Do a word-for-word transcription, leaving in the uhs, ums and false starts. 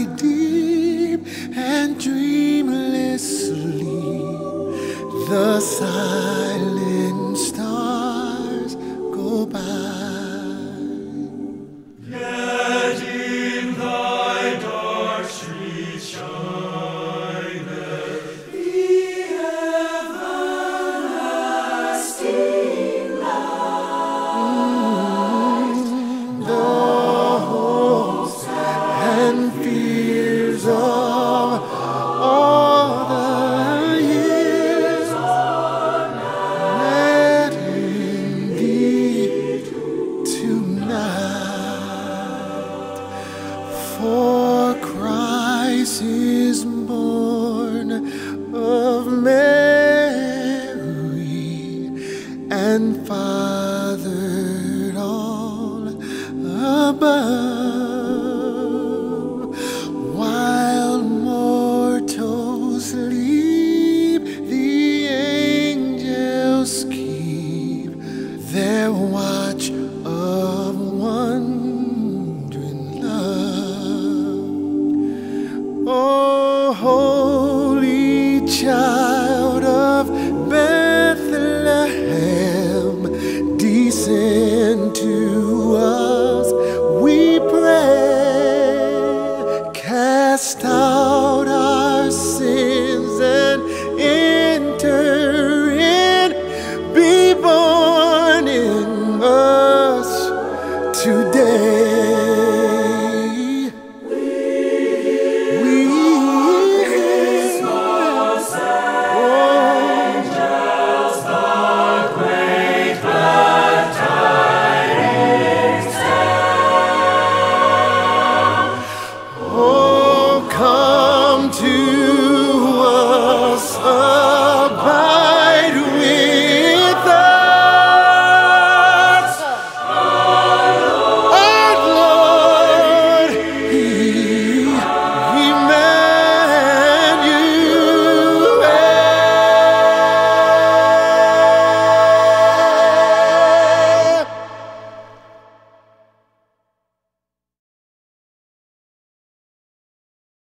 lie deep and dreamless sleep, the silent stars go by. Yet in thy dark streets shineth the everlasting light. The hopes and fears of all the years met in thee tonight. For Christ is born of Mary and fathered all above, while mortals sleep, the angels keep their watch of wondering love. Oh, holy child of Bethlehem, descend to us, we pray. Cast out